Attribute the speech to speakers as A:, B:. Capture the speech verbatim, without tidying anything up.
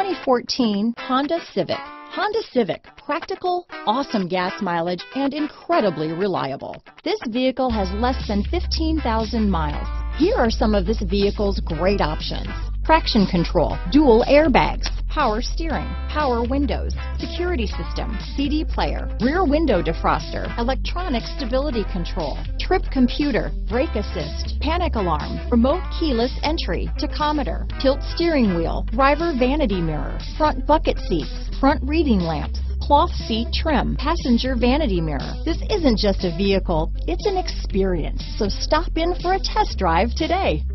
A: twenty fourteen Honda Civic. Honda Civic, practical, awesome gas mileage, and incredibly reliable. This vehicle has less than fifteen thousand miles. Here are some of this vehicle's great options: traction control, dual airbags, power steering, power windows, security system, C D player, rear window defroster, electronic stability control, trip computer, brake assist, panic alarm, remote keyless entry, tachometer, tilt steering wheel, driver vanity mirror, front bucket seats, front reading lamps, cloth seat trim, passenger vanity mirror. This isn't just a vehicle, it's an experience. So stop in for a test drive today.